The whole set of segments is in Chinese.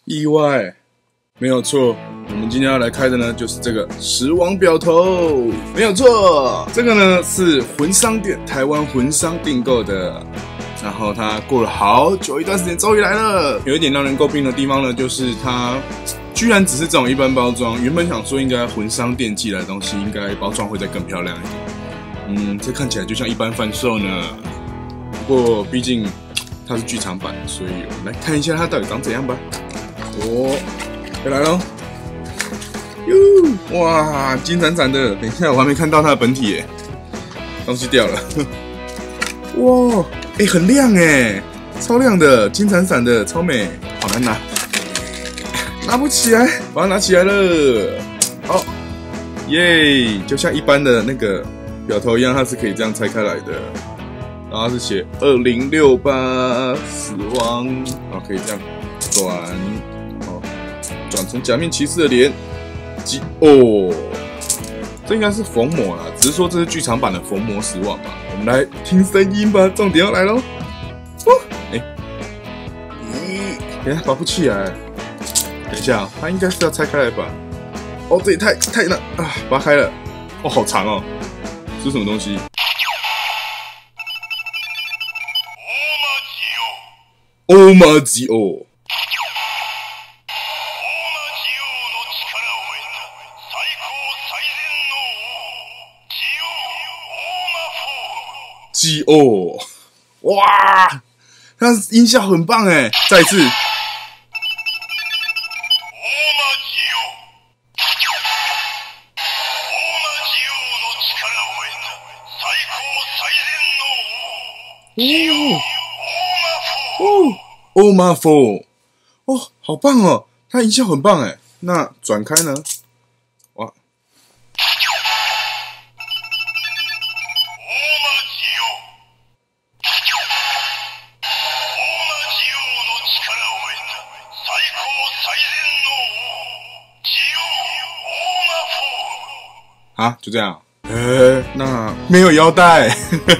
意外，没有错。我们今天要来开的呢，就是这个时王表头，没有错。这个呢是魂商店台湾魂商订购的，然后它过了好久一段时间，终于来了。有一点让人诟病的地方呢，就是它居然只是这种一般包装。原本想说应该魂商店寄来的东西，应该包装会再更漂亮一点。这看起来就像一般贩售呢。不过毕竟它是剧场版，所以我们来看一下它到底长怎样吧。要来咯！哟，哇，金闪闪的！等一下，我还没看到它的本体耶，东西掉了。哇，很亮哎，超亮的，金闪闪的，超美，好难拿，拿不起来，把它拿起来了。好，耶，就像一般的那个表头一样，它是可以这样拆开来的。然后是写2068死亡，然后可以这样转成假面骑士的脸。这应该是缝膜啦，只是说这是剧场版的缝膜死亡吧。我们来听声音吧，重点要来咯。等一下拔不起来，等一下，它应该是要拆开来吧？这也太难啊！拔开了，好长哦，这是什么东西？欧玛吉欧。吉欧，哇，它音效很棒哎！再一次，欧玛佛，好棒哦！它音效很棒哎。那转开呢？哇！就这样。那没有腰带。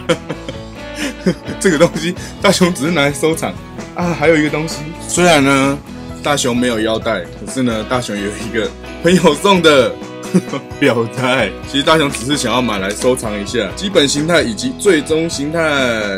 这个东西大雄只是拿来收藏啊。还有一个东西，虽然呢大雄没有腰带，可是呢大雄有一个朋友送的表带。其实大雄只是想要买来收藏一下基本形态以及最终形态。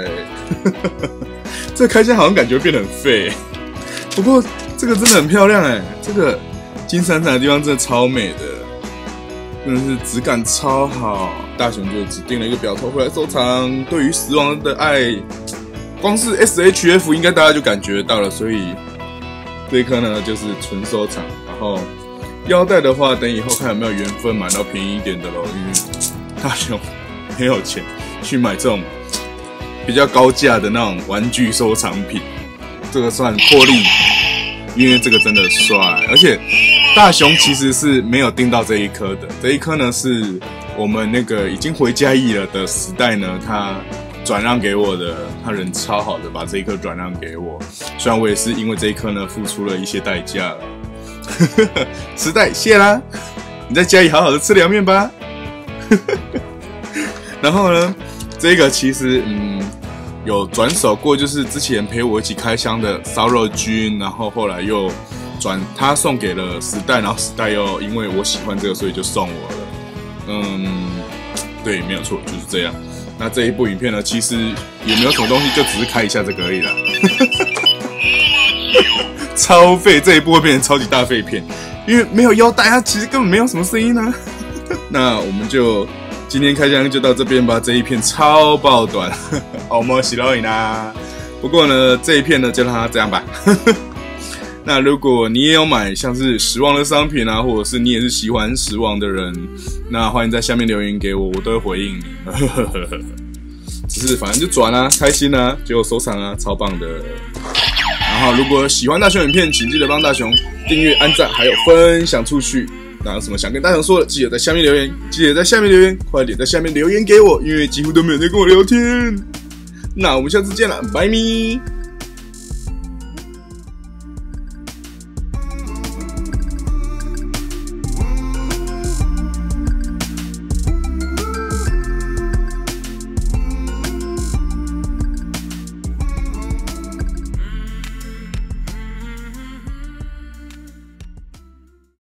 这开箱好像感觉变得很废，不过这个真的很漂亮哎，这个金闪闪的地方真的超美的。真的是质感超好，大雄就只订了一个表头回来收藏。对于死亡的爱，光是 SHF 应该大家就感觉到了，所以这一颗呢就是纯收藏。然后腰带的话，等以后看有没有缘分买到便宜一点的咯，因为大雄没有钱去买这种比较高价的那种玩具收藏品，这个算获利，因为这个真的帅，而且。大雄其实是没有订到这一颗的，这一颗呢是我们那个已经回嘉义了的时代呢，他转让给我的，他人超好的，把这一颗转让给我。虽然我也是因为这一颗呢付出了一些代价了，时代谢啦，你在家里好好的吃凉面吧。然后呢，这个其实有转手过，就是之前陪我一起开箱的烧肉君，然后后来又。他送给了时代，然后时代又因为我喜欢这个，所以就送我了。对，没有错，就是这样。那这一部影片呢，其实也没有什么东西，就只是开一下这个而已啦。超废，这一部会变成超级大废片，因为没有腰带，它其实根本没有什么声音啊。那我们就今天开箱就到这边吧，这一片超爆短，好莫喜欢啦。不过呢，这一片呢就让它这样吧。那如果你也有买像是时王的商品啊，或者是你也是喜欢时王的人，那欢迎在下面留言给我，我都会回应你。只是反正就转啊，开心啊，就收藏啊，超棒的。然后如果喜欢大雄影片，请记得帮大雄订阅、按赞，还有分享出去。那有什么想跟大雄说的，记得在下面留言，快点在下面留言给我，因为几乎都没有人跟我聊天。那我们下次见了，拜咪。